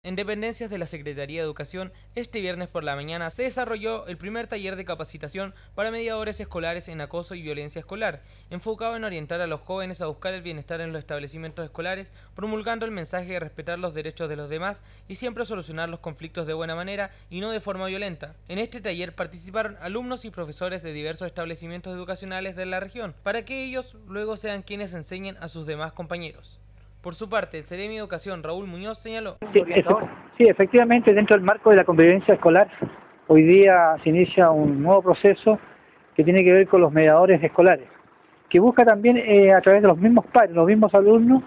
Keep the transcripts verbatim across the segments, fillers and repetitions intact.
En dependencias de la Secretaría de Educación, este viernes por la mañana se desarrolló el primer taller de capacitación para mediadores escolares en acoso y violencia escolar, enfocado en orientar a los jóvenes a buscar el bienestar en los establecimientos escolares, promulgando el mensaje de respetar los derechos de los demás y siempre solucionar los conflictos de buena manera y no de forma violenta. En este taller participaron alumnos y profesores de diversos establecimientos educacionales de la región, para que ellos luego sean quienes enseñen a sus demás compañeros. Por su parte, el Seremi de Educación, Raúl Muñoz, señaló: Sí, sí, efectivamente, dentro del marco de la convivencia escolar, hoy día se inicia un nuevo proceso que tiene que ver con los mediadores escolares, que busca también eh, a través de los mismos padres, los mismos alumnos,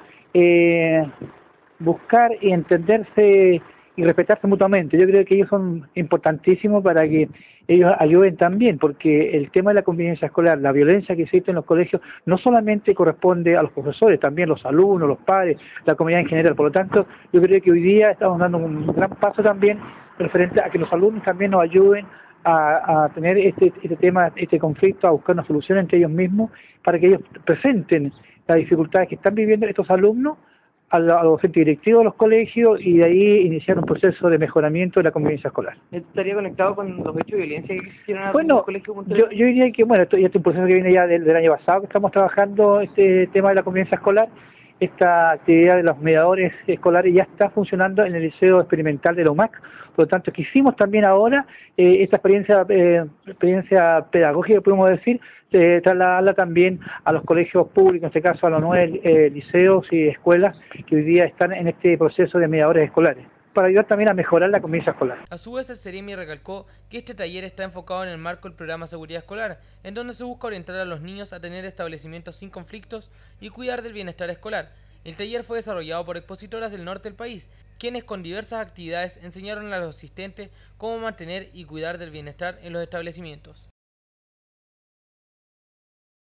eh, buscar y entenderse y respetarse mutuamente. Yo creo que ellos son importantísimos para que ellos ayuden también, porque el tema de la convivencia escolar, la violencia que existe en los colegios, no solamente corresponde a los profesores, también los alumnos, los padres, la comunidad en general. Por lo tanto, yo creo que hoy día estamos dando un gran paso también referente a que los alumnos también nos ayuden a, a tener este, este tema, este conflicto, a buscar una solución entre ellos mismos, para que ellos presenten las dificultades que están viviendo estos alumnos a los docentes directivos de los colegios y de ahí iniciar un proceso de mejoramiento de la convivencia escolar. ¿Estaría conectado con los hechos de violencia que existieron en bueno, el colegio? Yo, yo diría que, bueno, esto ya es un proceso que viene ya del, del año pasado, que estamos trabajando este tema de la convivencia escolar. Esta actividad de los mediadores escolares ya está funcionando en el Liceo Experimental de la U M A C, por lo tanto, quisimos también ahora eh, esta experiencia, eh, experiencia pedagógica, podemos decir, eh, trasladarla también a los colegios públicos, en este caso a los nueve eh, liceos y escuelas que hoy día están en este proceso de mediadores escolares, para ayudar también a mejorar la convivencia escolar. A su vez, el Seremi recalcó que este taller está enfocado en el marco del programa Seguridad Escolar, en donde se busca orientar a los niños a tener establecimientos sin conflictos y cuidar del bienestar escolar. El taller fue desarrollado por expositoras del norte del país, quienes con diversas actividades enseñaron a los asistentes cómo mantener y cuidar del bienestar en los establecimientos.